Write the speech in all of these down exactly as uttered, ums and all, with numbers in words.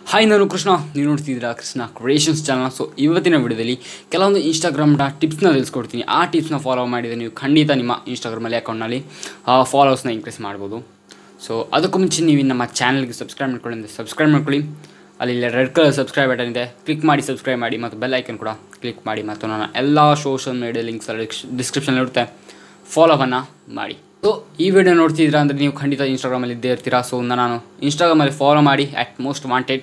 Hi, ನಾನು ಕೃಷ್ಣ. ನೀವು ನೋಡ್ತಿದ್ದೀರಾ ಕೃಷ್ಣ ಕ್ರಿಯೇಷನ್ಸ್ ಚಾನಲ್. ಸೊ ಇವತ್ತಿನ ವಿಡಿಯೋದಲ್ಲಿ ಕೆಲವೊಂದು ಇನ್ಸ್ಟಾಗ್ರಾಮ್ನ ಟಿಪ್ಸ್ನ ತಿಳಿಸ್ಕೊಡ್ತೀನಿ. ಆ ಟಿಪ್ಸ್ನ ಫಾಲೋ ಮಾಡಿದರೆ ನೀವು ಖಂಡಿತ ನಿಮ್ಮ ಇನ್ಸ್ಟಾಗ್ರಾಮಲ್ಲಿ ಅಕೌಂಟ್ನಲ್ಲಿ ಫಾಲೋವರ್ಸ್ನ ಇನ್ಕ್ರೀಸ್ ಮಾಡ್ಬೋದು. ಸೊ ಅದಕ್ಕೂ ಮುಂಚೆ ನೀವು ನಮ್ಮ ಚಾನಲ್ಗೆ ಸಬ್ಸ್ಕ್ರೈಬ್ ಮಾಡ್ಕೊಳ್ಳಿ ಅಂದರೆ ಸಬ್ಸ್ಕ್ರೈಬ್ ಮಾಡ್ಕೊಳ್ಳಿ. ಅಲ್ಲಿ ರೆಡ್ ಕಲರ್ ಸಬ್ಸ್ಕ್ರೈಬ್ ಬಟನ್ ಇದೆ, ಕ್ಲಿಕ್ ಮಾಡಿ ಸಬ್ಸ್ಕ್ರೈಬ್ ಮಾಡಿ, ಮತ್ತು ಬೆಲ್ ಐಕನ್ ಕೂಡ ಕ್ಲಿಕ್ ಮಾಡಿ. ಮತ್ತು ನನ್ನ ಎಲ್ಲ ಸೋಷಲ್ ಮೀಡಿಯಾ ಲಿಂಕ್ಸ್ ಡಿಸ್ಕ್ರಿಪ್ಷನಲ್ಲಿ ಇರುತ್ತೆ, ಫಾಲೋವನ್ನು ಮಾಡಿ. ಸೊ ಈ ವಿಡಿಯೋ ನೋಡ್ತಿದ್ದೀರಾ ಅಂದರೆ ನೀವು ಖಂಡಿತ ಇನ್ಸ್ಟಾಗ್ರಾಮಲ್ಲಿ ಇದ್ದೇ ಇರ್ತೀರಾ. ಸೊ ನಾನು ಇನ್ಸ್ಟಾಗ್ರಾಮಲ್ಲಿ ಫಾಲೋ ಮಾಡಿ ಅಟ್ ಮೋಸ್ಟ್ ವಾಂಟೆಡ್.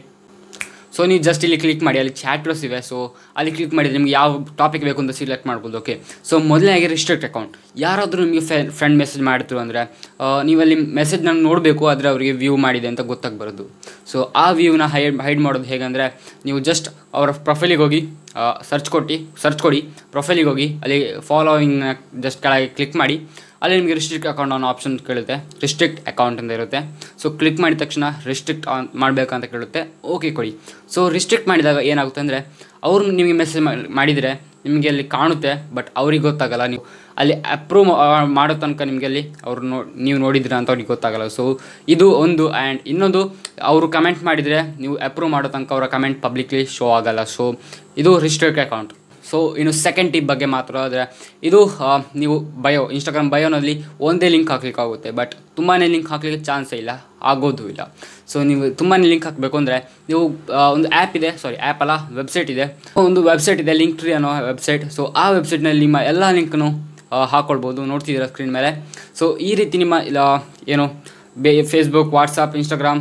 ಸೊ ನೀವು ಜಸ್ಟ್ ಇಲ್ಲಿ ಕ್ಲಿಕ್ ಮಾಡಿ, ಅಲ್ಲಿ ಚಾಟ್ಸ್ ಇವೆ. ಸೊ ಅಲ್ಲಿ ಕ್ಲಿಕ್ ಮಾಡಿದರೆ ನಿಮ್ಗೆ ಯಾವ ಟಾಪಿಕ್ ಬೇಕು ಅಂತ ಸಿಲೆಕ್ಟ್ ಮಾಡ್ಬೋದು. ಓಕೆ, ಸೊ ಮೊದಲನೇಗೆ ರಿಸ್ಟ್ರಿಕ್ಟ್ ಅಕೌಂಟ್. ಯಾರಾದರೂ ನಿಮಗೆ ಫೆ ಫ್ರೆಂಡ್ ಮೆಸೇಜ್ ಮಾಡ್ತಿರು ಅಂದರೆ ನೀವಲ್ಲಿ ಮೆಸೇಜ್ನ ನೋಡಬೇಕು, ಆದರೆ ಅವರಿಗೆ ವ್ಯೂ ಮಾಡಿದೆ ಅಂತ ಗೊತ್ತಾಗಿ ಬರೋದು. ಸೊ ಆ ವ್ಯೂನ ಹೈಡ್ ಹೈಡ್ ಮಾಡೋದು ಹೇಗೆಂದರೆ, ನೀವು ಜಸ್ಟ್ ಅವರ ಪ್ರೊಫೈಲಿಗೆ ಹೋಗಿ ಸರ್ಚ್ ಕೊಟ್ಟು ಸರ್ಚ್ ಕೊಡಿ ಪ್ರೊಫೈಲಿಗೆ ಹೋಗಿ ಅಲ್ಲಿ ಫಾಲೋವಿಂಗ್ನ ಜಸ್ಟ್ ಕೆಳಗೆ ಕ್ಲಿಕ್ ಮಾಡಿ. ಅಲ್ಲಿ ನಿಮಗೆ ರಿಸ್ಟ್ರಿಕ್ಟ್ ಅಕೌಂಟ್ ಅನ್ನೋ ಆಪ್ಷನ್ ಕೇಳುತ್ತೆ, ರಿಸ್ಟ್ರಿಕ್ಟ್ ಅಕೌಂಟ್ ಅಂತ ಇರುತ್ತೆ. ಸೊ ಕ್ಲಿಕ್ ಮಾಡಿದ ತಕ್ಷಣ ರಿಸ್ಟ್ರಿಕ್ಟ್ ಆನ್ ಮಾಡಬೇಕಂತ ಕೇಳುತ್ತೆ, ಓಕೆ ಕೊಡಿ. ಸೊ ರಿಸ್ಟ್ರಿಕ್ಟ್ ಮಾಡಿದಾಗ ಏನಾಗುತ್ತೆ ಅಂದರೆ, ಅವರು ನಿಮಗೆ ಮೆಸೇಜ್ ಮಾಡಿದರೆ ನಿಮಗೆ ಅಲ್ಲಿ ಕಾಣುತ್ತೆ, ಬಟ್ ಅವ್ರಿಗೆ ಗೊತ್ತಾಗಲ್ಲ. ನೀವು ಅಲ್ಲಿ ಅಪ್ರೂವ್ ಮಾಡೋ ತನಕ ನಿಮಗೆ ಅಲ್ಲಿ ಅವ್ರು ನೋ ನೀವು ನೋಡಿದ್ದೀರಾ ಅಂತ ಅವ್ರಿಗೆ ಗೊತ್ತಾಗಲ್ಲ. ಸೊ ಇದು ಒಂದು. ಆ್ಯಂಡ್ ಇನ್ನೊಂದು, ಅವರು ಕಮೆಂಟ್ ಮಾಡಿದರೆ ನೀವು ಅಪ್ರೂವ್ ಮಾಡೋ ತನಕ ಅವರ ಕಮೆಂಟ್ ಪಬ್ಲಿಕ್ಲಿ ಶೋ ಆಗಲ್ಲ. ಸೊ ಇದು ರಿಸ್ಟ್ರಿಕ್ಟ್ ಅಕೌಂಟ್. ಸೊ ಇನ್ನು ಸೆಕೆಂಡ್ ಟಿಪ್ ಬಗ್ಗೆ ಮಾತ್ರ ಆದರೆ, ಇದು ನೀವು ಬಯೋ ಇನ್ಸ್ಟಾಗ್ರಾಮ್ ಬಯೋನಲ್ಲಿ ಒಂದೇ ಲಿಂಕ್ ಹಾಕ್ಲಿಕ್ಕಾಗುತ್ತೆ, ಬಟ್ ತುಂಬಾ ಲಿಂಕ್ ಹಾಕ್ಲಿಕ್ಕೆ ಚಾನ್ಸೇ ಇಲ್ಲ, ಆಗೋದು ಇಲ್ಲ. ಸೊ ನೀವು ತುಂಬಾ ಲಿಂಕ್ ಹಾಕಬೇಕು ಅಂದರೆ ನೀವು ಒಂದು ಆ್ಯಪ್ ಇದೆ, ಸಾರಿ ಆ್ಯಪ್ ಅಲ್ಲ ವೆಬ್ಸೈಟ್ ಇದೆ, ಒಂದು ವೆಬ್ಸೈಟ್ ಇದೆ ಲಿಂಕ್ ಟ್ರೀ ಅನ್ನೋ ವೆಬ್ಸೈಟ್. ಸೊ ಆ ವೆಬ್ಸೈಟ್ನಲ್ಲಿ ನಿಮ್ಮ ಎಲ್ಲ ಲಿಂಕ್ನು ಹಾಕ್ಕೊಳ್ಬೋದು, ನೋಡ್ತಿದ್ದೀರಾ ಸ್ಕ್ರೀನ್ ಮೇಲೆ. ಸೊ ಈ ರೀತಿ ನಿಮ್ಮ ಏನು ಬೇ ಫೇಸ್ಬುಕ್, ವಾಟ್ಸಪ್, ಇನ್ಸ್ಟಾಗ್ರಾಮ್,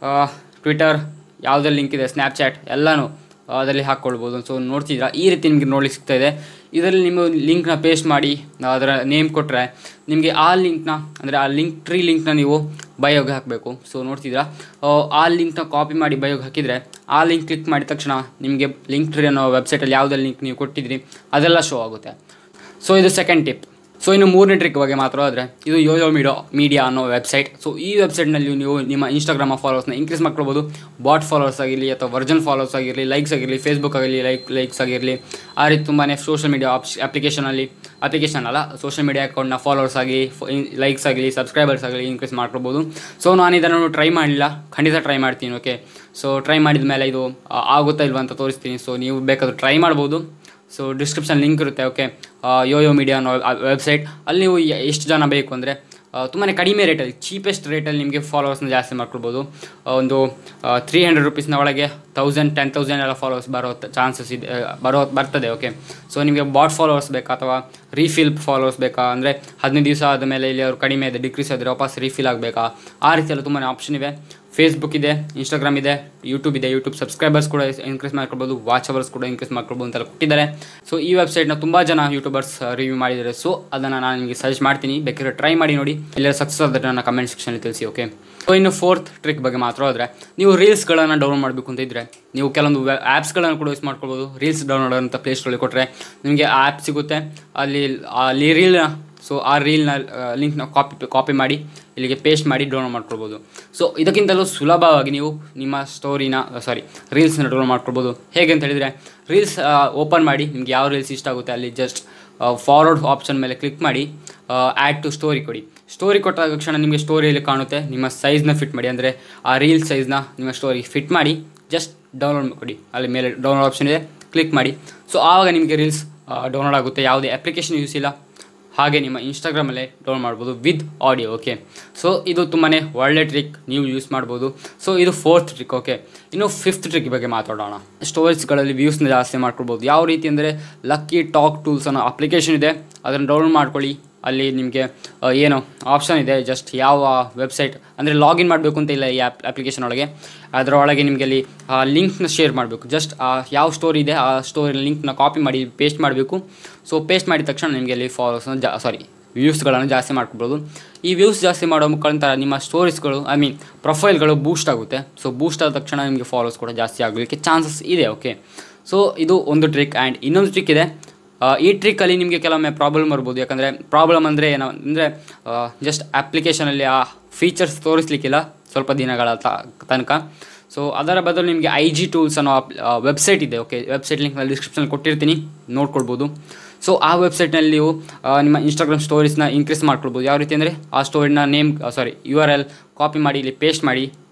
ಟ್ವಿಟರ್ ಯಾವುದೇ ಲಿಂಕ್ ಇದೆ, ಸ್ನ್ಯಾಪ್ಚಾಟ್ ಎಲ್ಲನೂ ಅದರಲ್ಲಿ ಹಾಕ್ಕೊಳ್ಬೋದು. ಸೊ ನೋಡ್ತಿದ್ದೀರಾ, ಈ ರೀತಿ ನಿಮಗೆ ನೋಡ್ಲಿಕ್ಕೆ ಸಿಗ್ತಾಯಿದೆ. ಇದರಲ್ಲಿ ನೀವು ಲಿಂಕ್ನ ಪೇಸ್ಟ್ ಮಾಡಿ ಅದರ ನೇಮ್ ಕೊಟ್ಟರೆ ನಿಮಗೆ ಆ ಲಿಂಕ್ನ ಅಂದರೆ ಆ ಲಿಂಕ್ ಟ್ರೀ ಲಿಂಕ್ನ ನೀವು ಬಯೋಗೆ ಹಾಕಬೇಕು. ಸೊ ನೋಡ್ತಿದ್ದೀರಾ, ಆ ಲಿಂಕ್ನ ಕಾಪಿ ಮಾಡಿ ಬಯೋಗೆ ಹಾಕಿದರೆ ಆ ಲಿಂಕ್ ಕ್ಲಿಕ್ ಮಾಡಿದ ತಕ್ಷಣ ನಿಮಗೆ ಲಿಂಕ್ ಟ್ರೀ ಅನ್ನೋ ವೆಬ್ಸೈಟಲ್ಲಿ ಯಾವುದೇ ಲಿಂಕ್ ನೀವು ಕೊಟ್ಟಿದ್ರಿ ಅದೆಲ್ಲ ಶೋ ಆಗುತ್ತೆ. ಸೊ ಇದು ಸೆಕೆಂಡ್ ಟಿಪ್. ಸೊ ಇನ್ನು ಮೂರನೇ ಟ್ರಿಕ್ ಬಗ್ಗೆ ಮಾತ್ರ ಆದರೆ, ಇದು ಯೋಯೋ ಮೀಡಿಯೋ ಮೀಡಿಯಾ ಅನ್ನೋ ವೆಬ್ಸೈಟ್. ಸೊ ಈ ವೆಬ್ಸೈಟ್ನಲ್ಲಿ ನೀವು ನಿಮ್ಮ ಇನ್ಸ್ಟಾಗ್ರಾಮ್ ಫಾಲೋವರ್ಸ್ನ ಇನ್ಕ್ರೀಸ್ ಮಾಡ್ಕೊಳ್ಬೋದು. ಬಾಟ್ ಫಾಲೋವರ್ಸ್ ಆಗಿರಲಿ ಅಥವಾ ವರ್ಜನ್ ಫಾಲೋವರ್ಸ್ ಆಗಿರಲಿ, ಲೈಕ್ಸ್ ಆಗಿರಲಿ, ಫೇಸ್ಬುಕ್ ಆಗಲಿ ಲೈಕ್ ಲೈಕ್ಸ್ ಆಗಿರಲಿ, ಆ ರೀತಿ ತುಂಬಾ ಸೋಷಲ್ ಮೀಡಿಯಾ ಆಪ್ಸ್ ಅಪ್ಲಿಕೇಶನಲ್ಲಿ ಅಪ್ಲಿಕೇಶನ್ ಅಲ್ಲ ಸೋಷಲ್ ಮೀಡಿಯಾ ಅಕೌಂಟ್ನ ಫಾಲೋವರ್ಸ್ ಆಗಿ, ಲೈಕ್ಸ್ ಆಗಲಿ, ಸಬ್ಸ್ಕ್ರೈಬರ್ಸ್ ಆಗಲಿ ಇನ್ಕ್ರೀಸ್ ಮಾಡ್ಕೊಳ್ಬೋದು. ಸೊ ನಾನು ಇದನ್ನು ಟ್ರೈ ಮಾಡಲಿಲ್ಲ, ಖಂಡಿತ ಟ್ರೈ ಮಾಡ್ತೀನಿ. ಓಕೆ, ಸೊ ಟ್ರೈ ಮಾಡಿದ ಮೇಲೆ ಇದು ಆಗುತ್ತಾ ಇಲ್ವಾ ಅಂತ ತೋರಿಸ್ತೀನಿ. ಸೊ ನೀವು ಬೇಕಾದರೂ ಟ್ರೈ ಮಾಡ್ಬೋದು. ಸೊ ಡಿಸ್ಕ್ರಿಪ್ಷನ್ ಲಿಂಕ್ ಇರುತ್ತೆ. ಓಕೆ, ಯೋಯೋ ಮೀಡಿಯಾ ಅನ್ನೋ ವೆಬ್ಸೈಟ್. ಅಲ್ಲಿ ನೀವು ಎಷ್ಟು ಜನ ಬೇಕು ಅಂದರೆ ತುಂಬಾ ಕಡಿಮೆ ರೇಟಲ್ಲಿ, ಚೀಪೆಸ್ಟ್ ರೇಟಲ್ಲಿ ನಿಮಗೆ ಫಾಲೋವರ್ಸ್ನ ಜಾಸ್ತಿ ಮಾಡ್ಕೊಳ್ಬೋದು. ಒಂದು ತ್ರೀ ಹಂಡ್ರೆಡ್ ರುಪೀಸ್ನ ಒಳಗೆ ತೌಸಂಡ್ ಟೆನ್ ತೌಸಂಡ್ ಎಲ್ಲ ಫಾಲೋವರ್ಸ್ ಬರೋ ಚಾನ್ಸಸ್ ಇದೆ, ಬರೋ ಬರ್ತದೆ. ಓಕೆ, ಸೊ ನಿಮಗೆ ಬಾಟ್ ಫಾಲೋವರ್ಸ್ ಬೇಕಾ ಅಥವಾ ರೀಫಿಲ್ ಫಾಲೋವರ್ಸ್ ಬೇಕಾ ಅಂದರೆ ಹದಿನೈದು ದಿವಸ ಆದಮೇಲೆ ಇಲ್ಲಿ ಅವರು ಕಡಿಮೆ ಇದೆ, ಡಿಕ್ರೀಸ್ ಆದರೆ ವಾಪಸ್ ರೀಫಿಲ್ ಆಗಬೇಕಾ, ಆ ರೀತಿಯೆಲ್ಲ ತುಂಬಾ ಆಪ್ಷನ್ ಇವೆ. ಫೇಸ್ಬುಕ್ ಇದೆ, ಇನ್ಸ್ಟಾಗ್ರಾಮ್ ಇದೆ, ಯೂಟ್ಯೂಬ್ ಇದೆ. ಯೂಟ್ಯೂಬ್ ಸಬ್ಸ್ಕ್ರೈಬರ್ಸ್ ಕೂಡ ಇನ್ಕ್ರೀಸ್ ಮಾಡ್ಕೊಳ್ಬೋದು, ವಾಚ್ ಅವರ್ಸ್ ಕೂಡ ಇನ್ಕ್ರೀಸ್ ಮಾಡ್ಕೊಳ್ಬೋದು ಅಂತೆಲ್ಲ ಕೊಟ್ಟಿದ್ದಾರೆ. ಸೊ ಈ ವೆಬ್ಸೈಟ್ನ ತುಂಬ ಜನ ಯೂಟ್ಯೂಬರ್ಸ್ ರಿವ್ಯೂ ಮಾಡಿದ್ದಾರೆ. ಸೊ ಅದನ್ನು ನಾನು ನಿಮಗೆ ಸಜೆಸ್ಟ್ ಮಾಡ್ತೀನಿ, ಬೇಕಾದ್ರೆ ಟ್ರೈ ಮಾಡಿ ನೋಡಿ. ಇಲ್ಲ ಸಕ್ಸಸ್ ಆದರೆ ನನ್ನ ಕಮೆಂಟ್ ಸೆಕ್ಷನಲ್ಲಿ ತಿಳಿಸಿ. ಓಕೆ, ಸೊ ಇನ್ನು ಫೋರ್ತ್ ಟ್ರಿಕ್ ಬಗ್ಗೆ ಮಾತ್ರ ಹೋದರೆ, ನೀವು ರೀಲ್ಸ್ಗಳನ್ನು ಡೌನ್ಲೋಡ್ ಮಾಡಬೇಕು ಅಂತ ಇದ್ದರೆ ನೀವು ಕೆಲವೊಂದು ವೆ ಆ್ಯಪ್ಸ್ಗಳನ್ನು ಕೂಡ ಯೂಸ್ ಮಾಡ್ಕೊಳ್ಬೋದು. ರೀಲ್ಸ್ ಡೌನ್ಲೋಡ್ ಅಂತ ಪ್ಲೇಸ್ಟೋರಲ್ಲಿ ಕೊಟ್ಟರೆ ನಿಮಗೆ ಆ ಆ್ಯಪ್ ಸಿಗುತ್ತೆ. ಅಲ್ಲಿ ಅಲ್ಲಿ ರೀಲ್ನ ಸೊ ಆ ರೀಲ್ನ ಲಿಂಕ್ನ ಕಾಪಿ ಕಾಪಿ ಮಾಡಿ ಇಲ್ಲಿಗೆ ಪೇಸ್ಟ್ ಮಾಡಿ ಡೌನ್ಲೋಡ್ ಮಾಡ್ಕೊಳ್ಬೋದು. ಸೊ ಇದಕ್ಕಿಂತಲೂ ಸುಲಭವಾಗಿ ನೀವು ನಿಮ್ಮ ಸ್ಟೋರಿನ ಸಾರಿ ರೀಲ್ಸ್ನ ಡೌನ್ಲೋಡ್ ಮಾಡ್ಕೊಳ್ಬೋದು. ಹೇಗೆ ಅಂತ ಹೇಳಿದರೆ, ರೀಲ್ಸ್ ಓಪನ್ ಮಾಡಿ, ನಿಮ್ಗೆ ಯಾವ ರೀಲ್ಸ್ ಇಷ್ಟ ಆಗುತ್ತೆ ಅಲ್ಲಿ ಜಸ್ಟ್ ಫಾರ್ವರ್ಡ್ ಆಪ್ಷನ್ ಮೇಲೆ ಕ್ಲಿಕ್ ಮಾಡಿ ಆ್ಯಡ್ ಟು ಸ್ಟೋರಿ ಕೊಡಿ. ಸ್ಟೋರಿ ಕೊಟ್ಟ ತಕ್ಷಣ ನಿಮಗೆ ಸ್ಟೋರಿಯಲ್ಲಿ ಕಾಣುತ್ತೆ. ನಿಮ್ಮ ಸೈಜ್ನ ಫಿಟ್ ಮಾಡಿ, ಅಂದರೆ ಆ ರೀಲ್ ಸೈಜ್ನ ನಿಮ್ಮ ಸ್ಟೋರಿಗೆ ಫಿಟ್ ಮಾಡಿ ಜಸ್ಟ್ ಡೌನ್ಲೋಡ್ ಕೊಡಿ. ಅಲ್ಲಿ ಮೇಲೆ ಡೌನ್ಲೋಡ್ ಆಪ್ಷನ್ ಇದೆ, ಕ್ಲಿಕ್ ಮಾಡಿ. ಸೊ ಆವಾಗ ನಿಮಗೆ ರೀಲ್ಸ್ ಡೌನ್ಲೋಡ್ ಆಗುತ್ತೆ. ಯಾವುದೇ ಅಪ್ಲಿಕೇಶನ್ ಯೂಸ್ ಇಲ್ಲ, ಹಾಗೆ ನಿಮ್ಮ ಇನ್ಸ್ಟಾಗ್ರಾಮಲ್ಲೇ ಡೌನ್ಲೋಡ್ ಮಾಡ್ಬೋದು ವಿತ್ ಆಡಿಯೋ. ಓಕೆ, ಸೊ ಇದು ತುಂಬಾ ಒಳ್ಳೆ ಟ್ರಿಕ್, ನೀವು ಯೂಸ್ ಮಾಡ್ಬೋದು. ಸೊ ಇದು ಫೋರ್ತ್ ಟ್ರಿಕ್. ಓಕೆ, ಇನ್ನು ಫಿಫ್ತ್ ಟ್ರಿಕ್ ಬಗ್ಗೆ ಮಾತಾಡೋಣ. ಸ್ಟೋರೇಜ್ಗಳಲ್ಲಿ ವ್ಯೂಸ್ನ ಜಾಸ್ತಿ ಮಾಡ್ಕೊಳ್ಬೋದು. ಯಾವ ರೀತಿ ಅಂದರೆ, ಲಕ್ಕಿ ಟಾಕ್ ಟೂಲ್ಸ್ ಅನ್ನೋ ಅಪ್ಲಿಕೇಶನ್ ಇದೆ, ಅದನ್ನು ಡೌನ್ಲೋಡ್ ಮಾಡ್ಕೊಳ್ಳಿ. ಅಲ್ಲಿ ನಿಮಗೆ ಏನು ಆಪ್ಷನ್ ಇದೆ, ಜಸ್ಟ್ ಯಾವ ವೆಬ್ಸೈಟ್ ಅಂದರೆ ಲಾಗಿನ್ ಮಾಡಬೇಕು ಅಂತ ಇಲ್ಲ ಈ ಆ್ಯಪ್ ಅಪ್ಲಿಕೇಶನ್ ಒಳಗೆ. ಅದರೊಳಗೆ ನಿಮಗೆ ಅಲ್ಲಿ ಲಿಂಕ್ನ ಶೇರ್ ಮಾಡಬೇಕು. ಜಸ್ಟ್ ಯಾವ ಸ್ಟೋರಿ ಇದೆ ಆ ಸ್ಟೋರಿ ಲಿಂಕ್ನ ಕಾಪಿ ಮಾಡಿ ಪೇಸ್ಟ್ ಮಾಡಬೇಕು. ಸೊ ಪೇಸ್ಟ್ ಮಾಡಿದ ತಕ್ಷಣ ನಿಮಗೆ ಅಲ್ಲಿ ಫಾಲೋವರ್ಸ್ನ ಜಾ ಸಾರಿ ವ್ಯೂಸ್ಗಳನ್ನು ಜಾಸ್ತಿ ಮಾಡ್ಕೊಳ್ಬೋದು. ಈ ವ್ಯೂಸ್ ಜಾಸ್ತಿ ಮಾಡೋ ಮುಖಾಂತರ ನಿಮ್ಮ ಸ್ಟೋರೀಸ್ಗಳು ಐ ಮೀನ್ ಪ್ರೊಫೈಲ್ಗಳು ಬೂಸ್ಟ್ ಆಗುತ್ತೆ. ಸೊ ಬೂಸ್ಟ್ ಆದ ತಕ್ಷಣ ನಿಮಗೆ ಫಾಲೋವರ್ಸ್ ಕೂಡ ಜಾಸ್ತಿ ಆಗಲಿಕ್ಕೆ ಚಾನ್ಸಸ್ ಇದೆ. ಓಕೆ, ಸೊ ಇದು ಒಂದು ಟ್ರಿಕ್. ಆ್ಯಂಡ್ ಇನ್ನೊಂದು ಟ್ರಿಕ್ ಇದೆ. ಈ ಟ್ರಿಕ್ಕಲ್ಲಿ ನಿಮಗೆ ಕೆಲವೊಮ್ಮೆ ಪ್ರಾಬ್ಲಮ್ ಬರ್ಬೋದು. ಯಾಕಂದರೆ ಪ್ರಾಬ್ಲಮ್ ಅಂದರೆ ಏನೋ ಅಂದರೆ ಜಸ್ಟ್ ಅಪ್ಲಿಕೇಶನಲ್ಲಿ ಆ ಫೀಚರ್ಸ್ ತೋರಿಸ್ಲಿಕ್ಕಿಲ್ಲ ಸ್ವಲ್ಪ ದಿನಗಳ ತನಕ. ಸೊ ಅದರ ಬದಲು ನಿಮಗೆ ಐ ಜಿ ಟೂಲ್ಸ್ ಅನ್ನೋ ವೆಬ್ಸೈಟ್ ಇದೆ. ಓಕೆ, ವೆಬ್ಸೈಟ್ ಲಿಂಕ್ ನಾನು ಡಿಸ್ಕ್ರಿಪ್ಷನಲ್ಲಿ ಕೊಟ್ಟಿರ್ತೀನಿ, ನೋಡ್ಕೊಳ್ಬೋದು. ಸೊ ಆ ವೆಬ್ಸೈಟ್ನಲ್ಲಿ ನೀವು ನಿಮ್ಮ ಇನ್ಸ್ಟಾಗ್ರಾಮ್ ಸ್ಟೋರೀಸ್ನ ಇನ್ಕ್ರೀಸ್ ಮಾಡ್ಕೊಳ್ಬೋದು. ಯಾವ ರೀತಿ ಅಂದರೆ, ಆ ಸ್ಟೋರಿನ name sorry U R L copy ಮಾಡಿ ಇಲ್ಲಿ ಪೇಸ್ಟ್ ಮಾಡಿ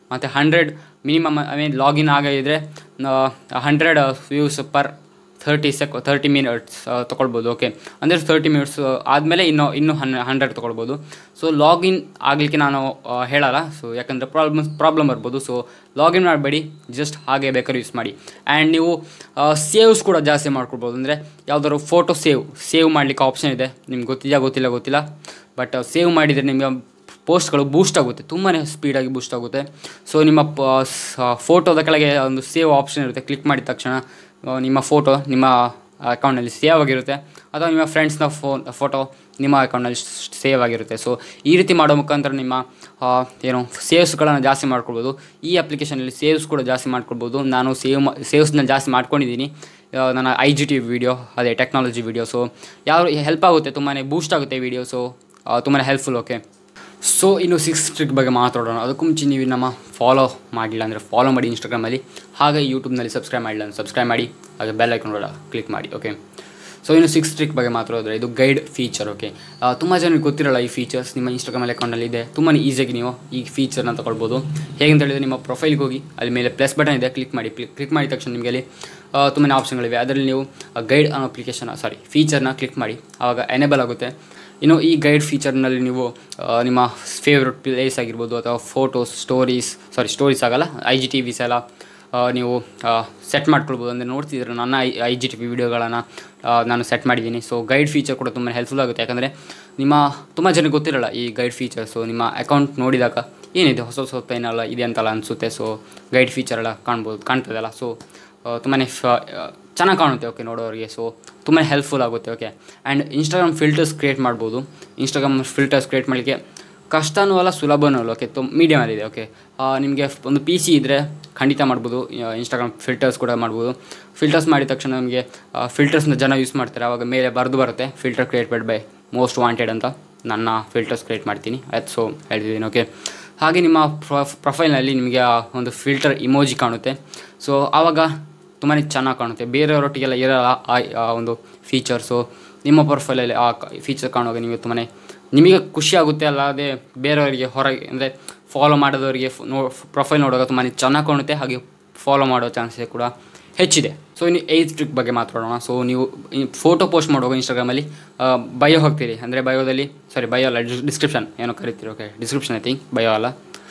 ಮತ್ತು hundred minimum I mean login ಆಗಿದ್ರೆ hundred views per thirty sec thirty minutes ತೊಗೊಳ್ಬೋದು. ಓಕೆ, ಅಂದರೆ ತರ್ಟಿ ಮಿನಿಟ್ಸ್ ಆದಮೇಲೆ ಇನ್ನೂ ಇನ್ನೂ ಹನ್ ಹಂಡ್ರೆಡ್ ತೊಗೊಳ್ಬೋದು. ಸೊ ಲಾಗಿನ್ ಆಗಲಿಕ್ಕೆ ನಾನು ಹೇಳಲ್ಲ, ಸೊ ಯಾಕಂದರೆ ಪ್ರಾಬ್ಲಮ್ ಪ್ರಾಬ್ಲಮ್ ಬರ್ಬೋದು. ಸೊ ಲಾಗಿನ್ ಮಾಡಬೇಡಿ, ಜಸ್ಟ್ ಹಾಗೆ ಬೇಕಾದ್ರೆ ಯೂಸ್ ಮಾಡಿ. ಆ್ಯಂಡ್ ನೀವು ಸೇವ್ಸ್ ಕೂಡ ಜಾಸ್ತಿ ಮಾಡ್ಕೊಳ್ಬೋದು. ಅಂದರೆ ಯಾವುದಾದ್ರು ಫೋಟೋ ಸೇವ್ ಸೇವ್ ಮಾಡಲಿಕ್ಕೆ ಆಪ್ಷನ್ ಇದೆ, ನಿಮ್ಗೆ ಗೊತ್ತಿದೆಯಾ ಗೊತ್ತಿಲ್ಲ ಗೊತ್ತಿಲ್ಲ ಬಟ್ ಸೇವ್ ಮಾಡಿದರೆ ನಿಮಗೆ ಪೋಸ್ಟ್ಗಳು ಬೂಸ್ಟ್ ಆಗುತ್ತೆ, ತುಂಬಾ ಸ್ಪೀಡಾಗಿ ಬೂಸ್ಟ್ ಆಗುತ್ತೆ. ಸೊ ನಿಮ್ಮ ಫೋಟೋದ ಕೆಳಗೆ ಒಂದು ಸೇವ್ ಆಪ್ಷನ್ ಇರುತ್ತೆ, ಕ್ಲಿಕ್ ಮಾಡಿದ ತಕ್ಷಣ ನಿಮ್ಮ ಫೋಟೋ ನಿಮ್ಮ ಅಕೌಂಟ್ನಲ್ಲಿ ಸೇವ್ ಆಗಿರುತ್ತೆ, ಅಥವಾ ನಿಮ್ಮ ಫ್ರೆಂಡ್ಸ್ನ ಫೋನ್ ಫೋಟೋ ನಿಮ್ಮ ಅಕೌಂಟ್ನಲ್ಲಿ ಸೇವ್ ಆಗಿರುತ್ತೆ. ಸೊ ಈ ರೀತಿ ಮಾಡೋ ಮುಖಾಂತರ ನಿಮ್ಮ ಏನು ಸೇವ್ಸ್ಗಳನ್ನು ಜಾಸ್ತಿ ಮಾಡ್ಕೊಳ್ಬೋದು. ಈ ಅಪ್ಲಿಕೇಶನಲ್ಲಿ ಸೇವ್ಸ್ ಕೂಡ ಜಾಸ್ತಿ ಮಾಡ್ಕೊಳ್ಬೋದು. ನಾನು ಸೇವ್ ಸೇವ್ಸ್ನ ಜಾಸ್ತಿ ಮಾಡ್ಕೊಂಡಿದ್ದೀನಿ ನನ್ನ ಐ ಜಿ ಟಿ ವಿಡಿಯೋ, ಅದೇ ಟೆಕ್ನಾಲಜಿ ವಿಡಿಯೋ. ಸೊ ಯಾವ ಹೆಲ್ಪ್ ಆಗುತ್ತೆ, ತುಂಬಾ ಬೂಸ್ಟ್ ಆಗುತ್ತೆ ವಿಡಿಯೋ. ಸೊ ತುಂಬಾ ಹೆಲ್ಪ್ಫುಲ್. ಓಕೆ, ಸೊ ಇನ್ನು ಸಿಕ್ಸ್ ಟ್ರಿಕ್ ಬಗ್ಗೆ ಮಾತಾಡೋಣ. ಅದಕ್ಕೂ ಮುಂಚೆ ನೀವು ನಮ್ಮ ಫಾಲೋ ಮಾಡಿಲ್ಲ ಅಂದರೆ ಫಾಲೋ ಮಾಡಿ ಇನ್ಸ್ಟಾಗ್ರಾಮಲ್ಲಿ, ಹಾಗೆ ಯೂಟ್ಯೂಬ್ನಲ್ಲಿ ಸಬ್ಸ್ಕ್ರೈಬ್ ಮಾಡಿಲ್ಲ ಅಂದರೆ ಸಬ್ಸ್ಕ್ರೈಬ್ ಮಾಡಿ, ಹಾಗೆ ಬೆಲ್ ಐಕಾನ್ ಕೂಡ ಕ್ಲಿಕ್ ಮಾಡಿ. ಓಕೆ, ಸೊ ಇನ್ನು ಸಿಕ್ಸ್ ಟ್ರಿಕ್ ಬಗ್ಗೆ ಮಾತಾಡಿದ್ರೆ ಇದು ಗೈಡ್ ಫೀಚರ್. ಓಕೆ, ತುಂಬ ಜನಕ್ಕೆ ಗೊತ್ತಿರೋಲ್ಲ ಈ ಫೀಚರ್ಸ್. ನಿಮ್ಮ ಇನ್ಸ್ಟಾಗ್ರಾಮಲ್ಲಿ ಅಕೌಂಟಲ್ಲಿ ಇದೆ, ತುಂಬಾ ಈಸಿಯಾಗಿ ನೀವು ಈ ಫೀಚರ್ನ ತೊಗೊಳ್ಬೋದು. ಹೇಗೆಂತ ಹೇಳಿದರೆ ನಿಮ್ಮ ಪ್ರೊಫೈಲ್ಗೆ ಹೋಗಿ ಅಲ್ಲಿ ಮೇಲೆ ಪ್ಲಸ್ ಬಟನ್ ಇದೆ, ಕ್ಲಿಕ್ ಮಾಡಿ. ಕ್ಲಿಕ್ ಮಾಡಿದ ತಕ್ಷಣ ನಿಮಗೆ ಅಲ್ಲಿ ತುಂಬಾ ಆಪ್ಷನ್ಗಳಿವೆ. ಅದರಲ್ಲಿ ನೀವು ಗೈಡ್ ಅನ್ನೋ ಅಪ್ಲಿಕೇಶನ್ ಸಾರಿ ಫೀಚರ್ನ ಕ್ಲಿಕ್ ಮಾಡಿ, ಆವಾಗ ಎನೇಬಲ್ ಆಗುತ್ತೆ. ಇನ್ನು ಈ ಗೈಡ್ ಫೀಚರ್ನಲ್ಲಿ ನೀವು ನಿಮ್ಮ ಫೇವ್ರೆಟ್ ಪ್ಲೇಸ್ ಆಗಿರ್ಬೋದು, ಅಥವಾ ಫೋಟೋಸ್ ಸ್ಟೋರೀಸ್ ಸಾರಿ ಸ್ಟೋರೀಸ್ ಆಗಲ್ಲ ಐ ಜಿ ಟಿ ವಿಸ್ ಎಲ್ಲ ನೀವು ಸೆಟ್ ಮಾಡ್ಕೊಳ್ಬೋದು. ಅಂದರೆ ನೋಡ್ತಿದ್ರೆ ನನ್ನ I I G T V ವಿಡಿಯೋಗಳನ್ನು ನಾನು ಸೆಟ್ ಮಾಡಿದ್ದೀನಿ. ಸೊ ಗೈಡ್ ಫೀಚರ್ ಕೂಡ ತುಂಬ ಹೆಲ್ಪ್ಫುಲ್ ಆಗುತ್ತೆ, ಯಾಕಂದರೆ ನಿಮ್ಮ ತುಂಬ ಜನಕ್ಕೆ ಗೊತ್ತಿರೋಲ್ಲ ಈ ಗೈಡ್ ಫೀಚರ್. ಸೊ ನಿಮ್ಮ ಅಕೌಂಟ್ ನೋಡಿದಾಗ ಏನಿದೆ ಹೊಸ ಹೊಸ ಏನೆಲ್ಲ ಇದೆ ಅಂತಲ್ಲ ಅನಿಸುತ್ತೆ. ಸೊ ಗೈಡ್ ಫೀಚರ್ ಎಲ್ಲ ಕಾಣ್ಬೋದು ಕಾಣ್ತದಲ್ಲ. ಸೊ ತುಂಬಾ ಚೆನ್ನಾಗಿ ಕಾಣುತ್ತೆ ಓಕೆ ನೋಡೋರಿಗೆ. ಸೊ ತುಂಬಾ ಹೆಲ್ಪ್ಫುಲ್ ಆಗುತ್ತೆ. Okay, and Instagram filters create ಮಾಡ್ಬೋದು. ಇನ್ಸ್ಟಾಗ್ರಾಮ್ ಫಿಲ್ಟರ್ಸ್ ಕ್ರಿಯೇಟ್ ಮಾಡಲಿಕ್ಕೆ ಕಷ್ಟನೂ ಅಲ್ಲ ಸುಲಭನೂ ಅಲ್ಲ. ಓಕೆ, ತುಂಬ ಮೀಡಿಯಮಲ್ಲಿದೆ. ಓಕೆ, ನಿಮಗೆ ಒಂದು ಪಿ ಸಿ ಇದ್ದರೆ ಖಂಡಿತ ಮಾಡ್ಬೋದು. ಇನ್ಸ್ಟಾಗ್ರಾಮ್ ಫಿಲ್ಟರ್ಸ್ ಕೂಡ ಮಾಡ್ಬೋದು. ಫಿಲ್ಟರ್ಸ್ ಮಾಡಿದ ತಕ್ಷಣ ನಮಗೆ ಫಿಲ್ಟರ್ಸ್ನ ಜನ ಯೂಸ್ ಮಾಡ್ತಾರೆ, ಆವಾಗ ಮೇಲೆ ಬರೆದು ಬರುತ್ತೆ filter created by most wanted ಅಂತ. ನನ್ನ ಫಿಲ್ಟರ್ಸ್ ಕ್ರಿಯೇಟ್ ಮಾಡ್ತೀನಿ ಆಯ್ತು. ಸೊ ಹೇಳ್ತಿದ್ದೀನಿ. ಓಕೆ, ಹಾಗೆ ನಿಮ್ಮ ಪ್ರೊಫೈಲ್ನಲ್ಲಿ ನಿಮಗೆ ಒಂದು ಫಿಲ್ಟರ್ ಇಮೋಜಿ ಕಾಣುತ್ತೆ. ಸೊ ಆವಾಗ ತುಂಬಾ ಚೆನ್ನಾಗಿ ಕಾಣುತ್ತೆ, ಬೇರೆಯವರೊಟ್ಟಿಗೆಲ್ಲ ಇರೋಲ್ಲ ಆ ಒಂದು ಫೀಚರ್ಸು. ನಿಮ್ಮ ಪ್ರೊಫೈಲಲ್ಲಿ ಆ ಫೀಚರ್ ಕಾಣುವಾಗ ನಿಮಗೆ ತುಂಬಾ ನಿಮಗೆ ಖುಷಿ ಆಗುತ್ತೆ, ಅಲ್ಲದೆ ಬೇರೆಯವರಿಗೆ ಹೊರಗೆ ಅಂದರೆ ಫಾಲೋ ಮಾಡೋದವರಿಗೆ ನೋ ಪ್ರೊಫೈಲ್ ನೋಡುವಾಗ ತುಂಬಾ ಚೆನ್ನಾಗಿ ಕಾಣುತ್ತೆ, ಹಾಗೆ ಫಾಲೋ ಮಾಡೋ ಚಾನ್ಸಸ್ ಕೂಡ ಹೆಚ್ಚಿದೆ. ಸೊ ಇನ್ನು ಏಯ್ತ್ ಟ್ರಿಕ್ ಬಗ್ಗೆ ಮಾತಾಡೋಣ. ಸೊ ನೀವು ಫೋಟೋ ಪೋಸ್ಟ್ ಮಾಡುವಾಗ ಇನ್ಸ್ಟಾಗ್ರಾಮಲ್ಲಿ ಬಯೋ ಹೋಗ್ತೀರಿ, ಅಂದರೆ ಬಯೋದಲ್ಲಿ ಸಾರಿ ಬಯೋ ಅಲ್ಲ ಡಿಸ್ಕ್ರಿಪ್ಷನ್ ಏನೋ ಕರಿತೀರಿ. Okay, description I think bio ಅಲ್ಲ.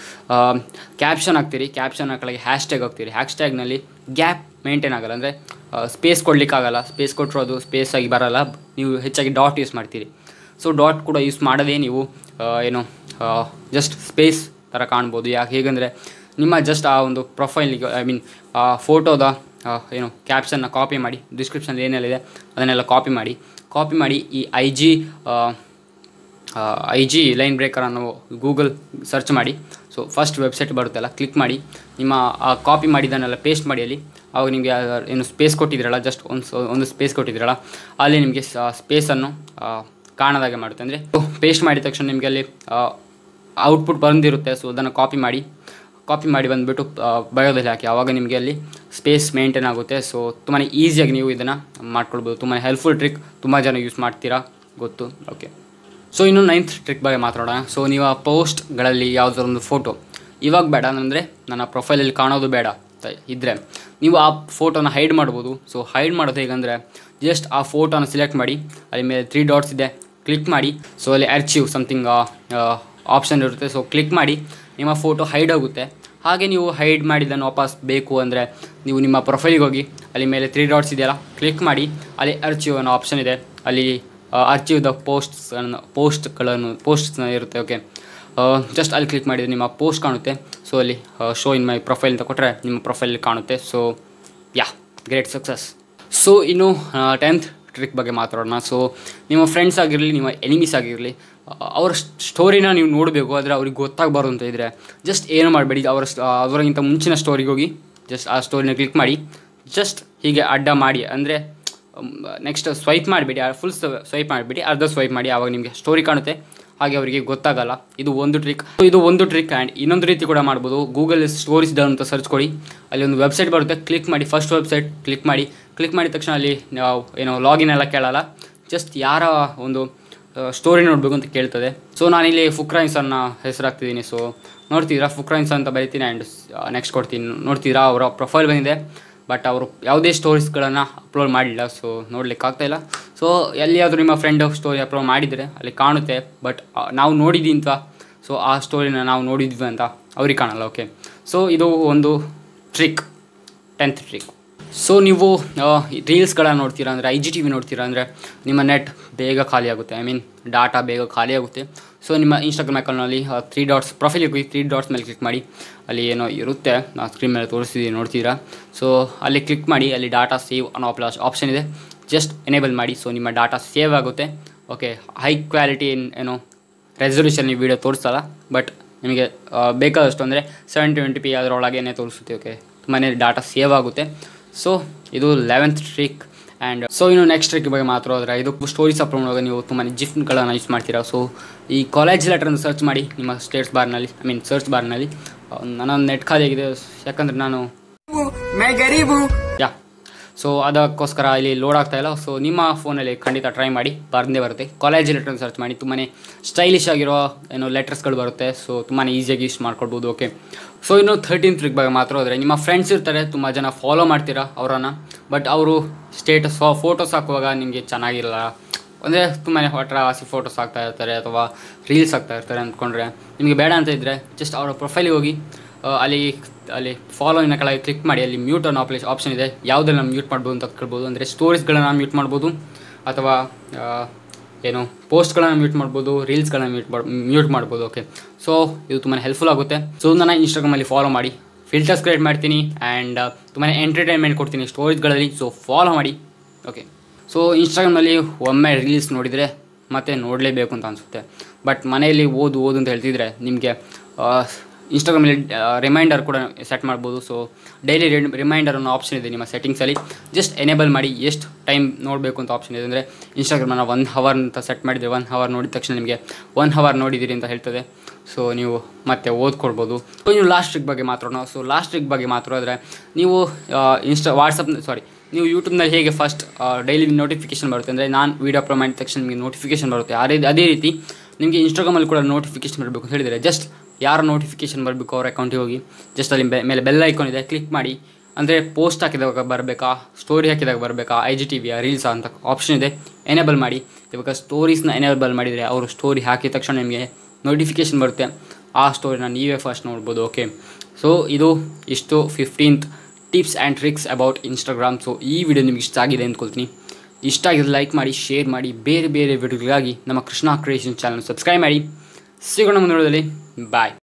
ಕ್ಯಾಪ್ಷನ್ ಹಾಕ್ತೀರಿ, ಕ್ಯಾಪ್ಷನ್ ಹಾಕಲಾಗಿ ಹ್ಯಾಶ್ ಟ್ಯಾಗ್ ಹಾಕ್ತೀರಿ. ಹ್ಯಾಶ್ ಟ್ಯಾಗ್ನಲ್ಲಿ ಗ್ಯಾಪ್ ಮೇಂಟೈನ್ ಆಗೋಲ್ಲ, ಅಂದರೆ ಸ್ಪೇಸ್ ಕೊಡಲಿಕ್ಕಾಗಲ್ಲ. ಸ್ಪೇಸ್ ಕೊಟ್ಟರು ಅದು ಸ್ಪೇಸ್ ಆಗಿ ಬರೋಲ್ಲ. ನೀವು ಹೆಚ್ಚಾಗಿ ಡಾಟ್ ಯೂಸ್ ಮಾಡ್ತೀರಿ. ಸೊ ಡಾಟ್ ಕೂಡ ಯೂಸ್ ಮಾಡೋದೇ ನೀವು ಏನು ಜಸ್ಟ್ ಸ್ಪೇಸ್ ಥರ ಕಾಣ್ಬೋದು. ಯಾಕೆ ಹೇಗೆಂದರೆ ನಿಮ್ಮ ಜಸ್ಟ್ ಆ ಒಂದು ಪ್ರೊಫೈಲಿಗೆ ಐ ಮೀನ್ ಆ ಫೋಟೋದ ಏನು ಕ್ಯಾಪ್ಷನ್ನ ಕಾಪಿ ಮಾಡಿ, ಡಿಸ್ಕ್ರಿಪ್ಷನ್ ಏನೆಲ್ಲ ಅದನ್ನೆಲ್ಲ ಕಾಪಿ ಮಾಡಿ ಕಾಪಿ ಮಾಡಿ ಈ I G I G line breaker ಅನ್ನೋ ಗೂಗಲ್ ಸರ್ಚ್ ಮಾಡಿ. ಸೊ ಫಸ್ಟ್ ವೆಬ್ಸೈಟ್ ಬರುತ್ತಲ್ಲ, ಕ್ಲಿಕ್ ಮಾಡಿ ನಿಮ್ಮ ಆ ಕಾಪಿ ಮಾಡಿದ್ದನ್ನೆಲ್ಲ ಪೇಸ್ಟ್ ಮಾಡಿ ಅಲ್ಲಿ. ಆವಾಗ ನಿಮಗೆ ಏನು ಸ್ಪೇಸ್ ಕೊಟ್ಟಿದ್ರಲ್ಲ, ಜಸ್ಟ್ ಒಂದು ಒಂದು ಸ್ಪೇಸ್ ಕೊಟ್ಟಿದ್ರಲ್ಲ, ಅಲ್ಲಿ ನಿಮಗೆ ಸ್ಪೇಸನ್ನು ಕಾಣದಾಗೆ ಮಾಡುತ್ತೆ. ಅಂದರೆ ಪೇಸ್ಟ್ ಮಾಡಿದ ತಕ್ಷಣ ನಿಮಗೆ ಅಲ್ಲಿ ಔಟ್ಪುಟ್ ಬಂದಿರುತ್ತೆ. ಸೊ ಅದನ್ನು ಕಾಪಿ ಮಾಡಿ ಕಾಪಿ ಮಾಡಿ ಬಂದುಬಿಟ್ಟು ಬಯೋದಲ್ಲಿ ಹಾಕಿ, ಆವಾಗ ನಿಮಗೆ ಅಲ್ಲಿ ಸ್ಪೇಸ್ ಮೇಂಟೈನ್ ಆಗುತ್ತೆ. ಸೊ ತುಂಬಾ ಈಸಿಯಾಗಿ ನೀವು ಇದನ್ನು ಮಾಡ್ಕೊಳ್ಬೋದು. ತುಂಬಾ ಹೆಲ್ಪ್ಫುಲ್ ಟ್ರಿಕ್, ತುಂಬ ಜನ ಯೂಸ್ ಮಾಡ್ತೀರಾ ಗೊತ್ತು. ಓಕೆ, ಸೊ ಇನ್ನು ನೈನ್ತ್ ಟ್ರಿಕ್ ಬಗ್ಗೆ ಮಾತಾಡೋಣ. ಸೊ ನೀವು ಆ ಪೋಸ್ಟ್ಗಳಲ್ಲಿ ಯಾವುದಾದ್ರು ಫೋಟೋ ಇವಾಗ ಬೇಡ ಅಂದರೆ ನನ್ನ ಪ್ರೊಫೈಲಲ್ಲಿ ಕಾಣೋದು ಬೇಡ ಇದ್ದರೆ ನೀವು ಆ ಫೋಟೋನ ಹೈಡ್ ಮಾಡ್ಬೋದು. ಸೊ ಹೈಡ್ ಮಾಡೋದು ಹೇಗೆಂದರೆ ಜಸ್ಟ್ ಆ ಫೋಟೋನ ಸಿಲೆಕ್ಟ್ ಮಾಡಿ, ಅಲ್ಲಿ ಮೇಲೆ ತ್ರೀ ಡಾಟ್ಸ್ ಇದೆ, ಕ್ಲಿಕ್ ಮಾಡಿ. ಸೊ ಅಲ್ಲಿ ಅರ್ಚಿವ್ ಸಮಥಿಂಗ್ ಆಪ್ಷನ್ ಇರುತ್ತೆ. ಸೊ ಕ್ಲಿಕ್ ಮಾಡಿ, ನಿಮ್ಮ ಫೋಟೋ ಹೈಡ್ ಆಗುತ್ತೆ. ಹಾಗೆ ನೀವು ಹೈಡ್ ಮಾಡಿದ್ದನ್ನು ವಾಪಸ್ ಬೇಕು ಅಂದರೆ ನೀವು ನಿಮ್ಮ ಪ್ರೊಫೈಲಿಗೆ ಹೋಗಿ ಅಲ್ಲಿ ಮೇಲೆ ತ್ರೀ ಡಾಟ್ಸ್ ಇದೆಯಲ್ಲ, ಕ್ಲಿಕ್ ಮಾಡಿ, ಅಲ್ಲಿ ಅರ್ಚಿವ್ ಅನ್ನೋ ಆಪ್ಷನ್ ಇದೆ, ಅಲ್ಲಿ ಅರ್ಚಿವ್ ದ ಪೋಸ್ಟ್ಸ್ಗಳನ್ನು ಪೋಸ್ಟ್ಗಳನ್ನು ಪೋಸ್ಟ್ಸ್ ಇರುತ್ತೆ. ಓಕೆ, ಜಸ್ಟ್ ಅಲ್ಲಿ ಕ್ಲಿಕ್ ಮಾಡಿದರೆ ನಿಮ್ಮ ಪೋಸ್ಟ್ ಕಾಣುತ್ತೆ. ಸೊ ಅಲ್ಲಿ ಶೋ ಇನ್ ಮೈ ಪ್ರೊಫೈಲ್ ಅಂತ ಕೊಟ್ಟರೆ ನಿಮ್ಮ ಪ್ರೊಫೈಲ್ ಕಾಣುತ್ತೆ. So yeah great success. So ಇನ್ನು ಟೆಂತ್ ಟ್ರಿಕ್ ಬಗ್ಗೆ ಮಾತಾಡೋಣ. ಸೊ ನಿಮ್ಮ ಫ್ರೆಂಡ್ಸ್ ಆಗಿರಲಿ, ನಿಮ್ಮ ಎನಿಮೀಸ್ ಆಗಿರಲಿ, ಅವರ ಸ್ಟೋರಿನ ನೀವು ನೋಡಬೇಕು, ಆದರೆ ಅವ್ರಿಗೆ ಗೊತ್ತಾಗಬಾರ್ದು ಅಂತ ಇದ್ದರೆ ಜಸ್ಟ್ ಏನು ಮಾಡಬೇಡಿ, ಅವರ ಅವರಿಗಿಂತ ಮುಂಚಿನ ಸ್ಟೋರಿಗೆ ಹೋಗಿ ಜಸ್ಟ್ ಆ ಸ್ಟೋರಿನ ಕ್ಲಿಕ್ ಮಾಡಿ, ಜಸ್ಟ್ ಹೀಗೆ ಅಡ್ಡ ಮಾಡಿ, ಅಂದರೆ ನೆಕ್ಸ್ಟ್ ಸ್ವೈಪ್ ಮಾಡಿಬಿಡಿ, ಫುಲ್ ಸ್ವೈಪ್ ಮಾಡಿಬಿಡಿ, ಅರ್ಧ ಸ್ವೈಪ್ ಮಾಡಿ, ಆವಾಗ ನಿಮಗೆ ಸ್ಟೋರಿ ಕಾಣುತ್ತೆ, ಹಾಗೆ ಅವರಿಗೆ ಗೊತ್ತಾಗಲ್ಲ. ಇದು ಒಂದು ಟ್ರಿಕ್ ಇದು ಒಂದು ಟ್ರಿಕ್ ಆ್ಯಂಡ್ ಇನ್ನೊಂದು ರೀತಿ ಕೂಡ ಮಾಡ್ಬೋದು. ಗೂಗಲ್ ಸ್ಟೋರೀಸ್ ಡೌನ್ ಅಂತ ಸರ್ಚ್ ಕೊಡಿ, ಅಲ್ಲಿ ಒಂದು ವೆಬ್ಸೈಟ್ ಬರುತ್ತೆ, ಕ್ಲಿಕ್ ಮಾಡಿ, ಫಸ್ಟ್ ವೆಬ್ಸೈಟ್ ಕ್ಲಿಕ್ ಮಾಡಿ. ಕ್ಲಿಕ್ ಮಾಡಿದ ತಕ್ಷಣ ಅಲ್ಲಿ ನಾವು ಏನೋ ಲಾಗಿನ್ ಎಲ್ಲ ಕೇಳಲ್ಲ, ಜಸ್ಟ್ ಯಾರ ಒಂದು ಸ್ಟೋರಿ ನೋಡಬೇಕು ಅಂತ ಕೇಳ್ತದೆ. ಸೊ ನಾನಿಲ್ಲಿ ಫುಕ್ರಾಯಿನ್ಸನ್ನ ಹೆಸರಾಗ್ತಿದ್ದೀನಿ. ಸೊ ನೋಡ್ತಿದ್ದೀರಾ ಫುಕ್ರೈನ್ಸ್ ಅಂತ ಬರಿತೀನಿ ಆ್ಯಂಡ್ ನೆಕ್ಸ್ಟ್ ಕೊಡ್ತೀನಿ. ನೋಡ್ತಿದ್ದೀರಾ ಅವರ ಪ್ರೊಫೈಲ್ ಬಂದಿದೆ, ಬಟ್ ಅವರು ಯಾವುದೇ ಸ್ಟೋರೀಸ್ಗಳನ್ನು ಅಪ್ಲೋಡ್ ಮಾಡಿಲ್ಲ, ಸೊ ನೋಡ್ಲಿಕ್ಕೆ ಆಗ್ತಾಯಿಲ್ಲ. ಸೊ ಎಲ್ಲಿಯಾದರೂ ನಿಮ್ಮ ಫ್ರೆಂಡ್ ಸ್ಟೋರಿ ಅಪ್ಲೋಡ್ ಮಾಡಿದರೆ ಅಲ್ಲಿ ಕಾಣುತ್ತೆ, ಬಟ್ ನಾವು ನೋಡಿದ್ದೀವಿ ಅಂತ, ಸೊ ಆ ಸ್ಟೋರಿನ ನಾವು ನೋಡಿದ್ವಿ ಅಂತ ಅವ್ರಿಗೆ ಕಾಣಲ್ಲ. ಓಕೆ, ಸೊ ಇದು ಒಂದು ಟ್ರಿಕ್, ಟೆಂತ್ ಟ್ರಿಕ್. ಸೊ ನೀವು ರೀಲ್ಸ್ಗಳನ್ನ ನೋಡ್ತೀರಾ ಅಂದರೆ, ಐ ಜಿ ಟಿ ವಿ ನೋಡ್ತೀರಾ ಅಂದರೆ ನಿಮ್ಮ ನೆಟ್ ಬೇಗ ಖಾಲಿ ಆಗುತ್ತೆ, ಐ ಮೀನ್ ಡಾಟಾ ಬೇಗ ಖಾಲಿ ಆಗುತ್ತೆ. ಸೊ ನಿಮ್ಮ ಇನ್ಸ್ಟಾಗ್ರಾಮ್ ಅಕೌಂಟ್ನಲ್ಲಿ ತ್ರೀ ಡಾಟ್ಸ್ ಪ್ರೊಫೈಲಿಗೆ ಹೋಗಿ ತ್ರೀ ಡಾಟ್ಸ್ ಮೇಲೆ ಕ್ಲಿಕ್ ಮಾಡಿ, ಅಲ್ಲಿ ಏನೋ ಇರುತ್ತೆ, ನಾನು ಸ್ಕ್ರೀನ್ ಮೇಲೆ ತೋರಿಸ್ತಿದ್ದೀನಿ ನೋಡ್ತೀರಾ. ಸೊ ಅಲ್ಲಿ ಕ್ಲಿಕ್ ಮಾಡಿ, ಅಲ್ಲಿ ಡಾಟಾ ಸೇವ್ ಅನ್ನೋ ಪ್ಲಸ್ ಆಪ್ಷನ್ ಇದೆ, ಜಸ್ಟ್ ಎನೇಬಲ್ ಮಾಡಿ. ಸೊ ನಿಮ್ಮ ಡಾಟಾ ಸೇವ್ ಆಗುತ್ತೆ. ಓಕೆ, ಹೈ ಕ್ವಾಲಿಟಿ ಏನೋ ರೆಸಲ್ಯೂಷನ್ ಈ ವಿಡಿಯೋ ತೋರಿಸಲ್ಲ, ಬಟ್ ನಿಮಗೆ ಬೇಕಾದಷ್ಟು ಅಂದರೆ ಸೆವೆನ್ ಟ್ವೆಂಟಿ ಪಿ ಅದರೊಳಗೇ ತೋರಿಸುತ್ತೆ. ಓಕೆ, ತುಂಬಾ ಡಾಟಾ ಸೇವ್ ಆಗುತ್ತೆ. ಸೊ ಇದು ಲೆವೆಂತ್ ಟ್ರಿಕ್. ಆ್ಯಂಡ್ ಸೊ ಇನ್ನು ನೆಕ್ಸ್ಟ್ ಟ್ರಿಕ್ ಬಗ್ಗೆ ಮಾತ್ರ ಹೋದರೆ, ಇದು ಸ್ಟೋರೀಸ್ ಅಪ್ಲೋಡ್ ಮಾಡುವಾಗ ನೀವು ತುಂಬಾ ಜಿಫ್ಟ್ಗಳನ್ನು ಯೂಸ್ ಮಾಡ್ತೀರಾ. ಸೊ ಈ ಕಾಲೇಜ್ ಲೆಟರನ್ನು ಸರ್ಚ್ ಮಾಡಿ ನಿಮ್ಮ ಸ್ಟೇಟ್ಸ್ ಬಾರ್ನಲ್ಲಿ, ಐ ಮೀನ್ ಸರ್ಚ್ ಬಾರ್ನಲ್ಲಿ. ನನ್ನ ನೆಟ್ ಖಾಲಿ ಆಗಿದೆ, ಯಾಕಂದರೆ ನಾನು ಯಾ ಸೊ ಅದಕ್ಕೋಸ್ಕರ ಇಲ್ಲಿ ಲೋಡ್ ಆಗ್ತಾಯಿಲ್ಲ. ಸೊ ನಿಮ್ಮ ಫೋನಲ್ಲಿ ಖಂಡಿತ ಟ್ರೈ ಮಾಡಿ, ಬಂದೇ ಬರುತ್ತೆ. ಕಾಲೇಜ್ ಲೆಟರ್ನ ಸರ್ಚ್ ಮಾಡಿ, ತುಂಬಾ ಸ್ಟೈಲಿಶ್ ಆಗಿರೋ ಏನೋ ಲೆಟರ್ಸ್ಗಳು ಬರುತ್ತೆ. ಸೊ ತುಂಬಾ ಈಸಿಯಾಗಿ ಯೂಸ್ ಮಾಡ್ಕೊಳ್ಬೋದು. ಓಕೆ, ಸೊ ಇನ್ನು ಥರ್ಟೀನ್ ಟ್ರಿಕ್ ಬಗ್ಗೆ ಮಾತ್ರ ಹೋದರೆ, ನಿಮ್ಮ ಫ್ರೆಂಡ್ಸ್ ಇರ್ತಾರೆ, ತುಂಬ ಜನ ಫಾಲೋ ಮಾಡ್ತೀರಾ ಅವರನ್ನು, ಬಟ್ ಅವರು ಸ್ಟೇಟಸ್ ಫೋಟೋಸ್ ಹಾಕುವಾಗ ನಿಮಗೆ ಚೆನ್ನಾಗಿರಲ್ಲ, ಅಂದರೆ ತುಂಬಾ ಹೊಟ್ಟರಾಸಿ ಫೋಟೋಸ್ ಹಾಕ್ತಾ ಇರ್ತಾರೆ ಅಥವಾ ರೀಲ್ಸ್ ಹಾಕ್ತಾ ಇರ್ತಾರೆ ಅಂದ್ಕೊಂಡ್ರೆ ನಿಮಗೆ ಬೇಡ ಅಂತ ಇದ್ದರೆ ಜಸ್ಟ್ ಅವರ ಪ್ರೊಫೈಲಿಗೆ ಹೋಗಿ ಅಲ್ಲಿ ಅಲ್ಲಿ ಫಾಲೋವಿನ ಕೆಳಗೆ ಕ್ಲಿಕ್ ಮಾಡಿ, ಅಲ್ಲಿ ಮ್ಯೂಟ್ ಅನ್ನೋ ಆಪ್ಲೇಸ್ ಆಪ್ಷನ್ ಇದೆ, ಯಾವುದೆಲ್ಲ ಮ್ಯೂಟ್ ಮಾಡ್ಬೋದು ಅಂತ ಕೇಳ್ಬೋದು. ಅಂದರೆ ಸ್ಟೋರೀಸ್ಗಳನ್ನು ಮ್ಯೂಟ್ ಮಾಡ್ಬೋದು, ಅಥವಾ ಏನು ಪೋಸ್ಟ್ಗಳನ್ನು ಮ್ಯೂಟ್ ಮಾಡ್ಬೋದು, ರೀಲ್ಸ್ಗಳನ್ನ ಮ್ಯೂಟ್ ಮಾಡಿ ಮ್ಯೂಟ್ ಮಾಡ್ಬೋದು. ಓಕೆ, ಸೊ ಇದು ತುಂಬಾ ಹೆಲ್ಪ್ಫುಲ್ ಆಗುತ್ತೆ. ಸೊ ನನ್ನ ಇನ್ಸ್ಟಾಗ್ರಾಮಲ್ಲಿ ಫಾಲೋ ಮಾಡಿ, ಫಿಲ್ಟರ್ಸ್ ಕ್ರಿಯೇಟ್ ಮಾಡ್ತೀನಿ ಆ್ಯಂಡ್ ತುಂಬಾ ಎಂಟರ್ಟೈನ್ಮೆಂಟ್ ಕೊಡ್ತೀನಿ ಸ್ಟೋರೀಸ್ಗಳಲ್ಲಿ. ಸೊ ಫಾಲೋ ಮಾಡಿ. ಓಕೆ, ಸೊ ಇನ್ಸ್ಟಾಗ್ರಾಮ್ನಲ್ಲಿ ಒಮ್ಮೆ ರೀಲ್ಸ್ ನೋಡಿದರೆ ಮತ್ತೆ ನೋಡಲೇಬೇಕು ಅಂತ ಅನಿಸುತ್ತೆ, ಬಟ್ ಮನೆಯಲ್ಲಿ ಓದು ಓದು ಅಂತ ಹೇಳ್ತಿದ್ರೆ ನಿಮಗೆ ಇನ್ಸ್ಟಾಗ್ರಾಮಲ್ಲಿ ರಿಮೈಂಡರ್ ಕೂಡ ಸೆಟ್ ಮಾಡ್ಬೋದು. ಸೊ ಡೈಲಿ ರಿಮೈಂಡರ್ ಅನ್ನೋ ಆಪ್ಷನ್ ಇದೆ ನಿಮ್ಮ ಸೆಟ್ಟಿಂಗ್ಸಲ್ಲಿ, ಜಸ್ಟ್ ಎನೇಬಲ್ ಮಾಡಿ. ಎಷ್ಟು ಟೈಮ್ ನೋಡಬೇಕು ಅಂತ ಆಪ್ಷನ್ ಇದೆ ಅಂದರೆ, ಇನ್ಸ್ಟಾಗ್ರಾಮನ್ನು ಒನ್ ಹವರ್ ಅಂತ ಸೆಟ್ ಮಾಡಿದರೆ ಒನ್ ಹವರ್ ನೋಡಿದ ತಕ್ಷಣ ನಿಮಗೆ ಒನ್ ಹವರ್ ನೋಡಿದ್ದೀರಿ ಅಂತ ಹೇಳ್ತದೆ. ಸೊ ನೀವು ಮತ್ತೆ ಓದ್ಕೊಳ್ಬೋದು. ಸೊ ನೀವು ಲಾಸ್ಟ್ ಟ್ರಿಕ್ ಬಗ್ಗೆ ಮಾತಾಡೋಣ. ಸೊ ಲಾಸ್ಟ್ ಟ್ರಿಕ್ ಬಗ್ಗೆ ಮಾತಾಡಿದ್ರೆ, ನೀವು ಇನ್ಸ್ಟಾ ವಾಟ್ಸಪ್ ಸಾರಿ ನೀವು ಯೂಟ್ಯೂಬ್ನಲ್ಲಿ ಹೇಗೆ ಫಸ್ಟ್ ಡೈಲಿ ನೋಟಿಫಿಕೇಷನ್ ಬರುತ್ತೆ ಅಂದರೆ, ನಾನು ವೀಡಿಯೋ ಅಪ್ಲೋಡ್ ಮಾಡಿದ ತಕ್ಷಣ ನಿಮಗೆ ನೋಟಿಫಿಕೇಷನ್ ಬರುತ್ತೆ, ಅದೇ ಅದೇ ರೀತಿ ನಿಮಗೆ ಇನ್ಸ್ಟಾಗ್ರಾಮಲ್ಲಿ ಕೂಡ ನೋಟಿಫಿಕೇಷನ್ ಬರಬೇಕು ಅಂತ ಹೇಳಿದರೆ, ಜಸ್ಟ್ ಯಾರು ನೋಟಿಫಿಕೇಷನ್ ಬರಬೇಕು ಅವ್ರ ಅಕೌಂಟಿಗೆ ಹೋಗಿ ಜಸ್ಟ್ ಅಲ್ಲಿ ಮೇಲೆ ಬೆಲ್ ಐಕಾನ್ ಇದೆ, ಕ್ಲಿಕ್ ಮಾಡಿ. ಅಂದರೆ ಪೋಸ್ಟ್ ಹಾಕಿದಾಗ ಬರಬೇಕಾ, ಸ್ಟೋರಿ ಹಾಕಿದಾಗ ಬರಬೇಕಾ, ಐ ಜಿ ಟಿ ವಿಯ ರೀಲ್ಸಾ ಅಂತ ಆಪ್ಷನ್ ಇದೆ, ಎನೇಬಲ್ ಮಾಡಿ. ಇವಾಗ ಸ್ಟೋರೀಸ್ನ ಎನೇಬಲ್ ಮಾಡಿದರೆ ಅವರು ಸ್ಟೋರಿ ಹಾಕಿದ ತಕ್ಷಣ ನಿಮಗೆ ನೋಟಿಫಿಕೇಷನ್ ಬರುತ್ತೆ, ಆ ಸ್ಟೋರಿನ ನೀವೇ ಫಸ್ಟ್ ನೋಡ್ಬೋದು. ಓಕೆ, ಸೊ ಇದು ಇಷ್ಟು fifteenth tips and tricks about Instagram. So ಈ ವಿಡಿಯೋ ನಿಮ್ಗೆ ಇಷ್ಟ ಆಗಿದೆ ಅಂದ್ಕೊಳ್ತೀನಿ. ಇಷ್ಟ ಆಗಿದ್ರೆ ಲೈಕ್ ಮಾಡಿ, ಶೇರ್ ಮಾಡಿ. ಬೇರೆ ಬೇರೆ ವಿಡಿಯೋಗಳಿಗಾಗಿ ನಮ್ಮ ಕೃಷ್ಣ ಕ್ರಿಯೇಷನ್ ಚಾನಲ್ ಸಬ್ಸ್ಕ್ರೈಬ್ ಮಾಡಿ. ಸಿಗೋಣ ಮುಂದೆ ವಿಡಿಯೋದಲ್ಲಿ. ಬಾಯ್.